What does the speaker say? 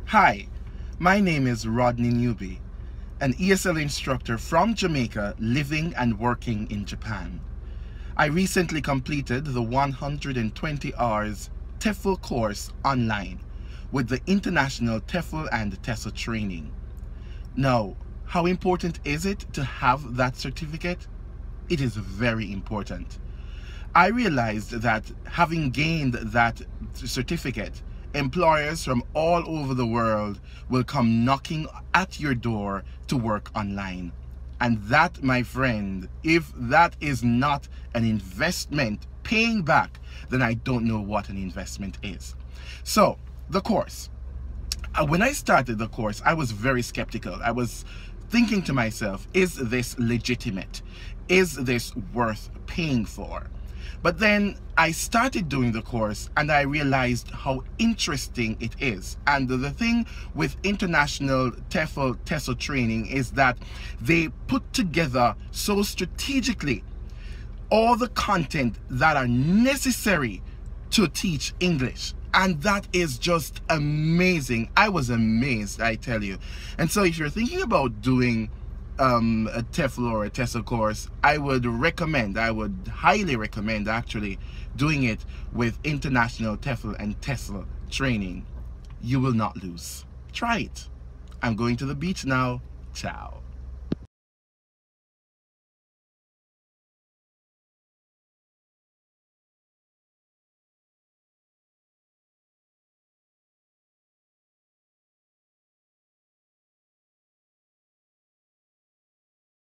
Hi, my name is Rodney Newby, an ESL instructor from Jamaica living and working in Japan. I recently completed the 120 hours TEFL course online with the International TEFL and TESOL training. Now, how important is it to have that certificate? It is very important. I realized that having gained that certificate, employers from all over the world will come knocking at your door to work online. And that, my friend, if that is not an investment paying back, then I don't know what an investment is. So, the course. When I started the course, I was very skeptical. I was thinking to myself, is this legitimate? Is this worth paying for? But then I started doing the course and I realized how interesting it is. And the thing with International TEFL TESOL training is that they put together so strategically all the content that are necessary to teach English. And that is just amazing. I was amazed, I tell you. And so if you're thinking about doing a TEFL or a TESOL course, I would highly recommend actually doing it with International TEFL and TESOL training. You will not lose. Try it. I'm going to the beach now. Ciao.